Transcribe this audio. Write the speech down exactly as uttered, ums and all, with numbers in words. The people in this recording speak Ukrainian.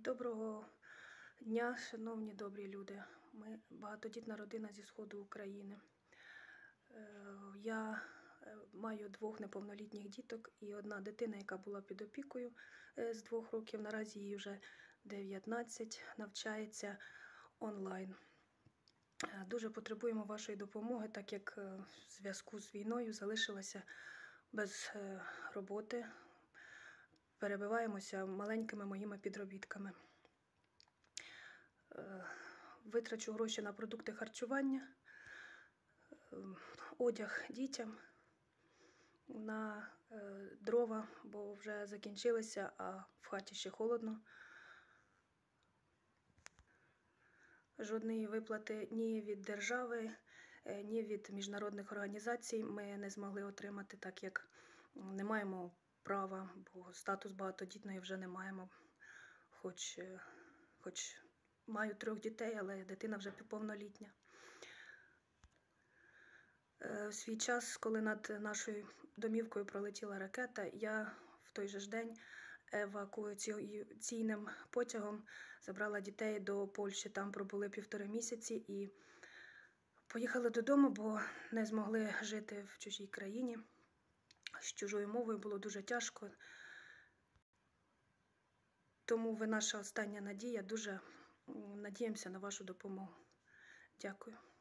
Доброго дня, шановні добрі люди. Ми багатодітна родина зі сходу України. Я маю двох неповнолітніх діток і одна дитина, яка була під опікою з двох років. Наразі їй вже дев'ятнадцять, навчається онлайн. Дуже потребуємо вашої допомоги, так як в зв'язку з війною залишилася без роботи. Перебиваємося маленькими моїми підробітками. Витрачу гроші на продукти харчування, одяг дітям, на дрова, бо вже закінчилися, а в хаті ще холодно. Жодної виплати ні від держави, ні від міжнародних організацій ми не змогли отримати, так як не маємо права, бо статус багатодітної вже не маємо. Хоч, хоч маю трьох дітей, але дитина вже повнолітня. В свій час, коли над нашою домівкою пролетіла ракета, я в той же ж день евакуаційним потягом забрала дітей до Польщі. Там пробули півтори місяці і поїхали додому, бо не змогли жити в чужій країні. З чужою мовою було дуже тяжко. Тому ви наша остання надія. Дуже надіємося на вашу допомогу. Дякую.